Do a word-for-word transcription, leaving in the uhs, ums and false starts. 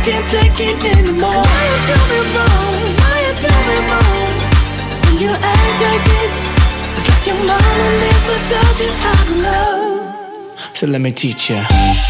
can't take it anymore. Why you do me wrong? Why you do me wrong? When you act like this, it's like your mama never taught you how to love. So let me teach you.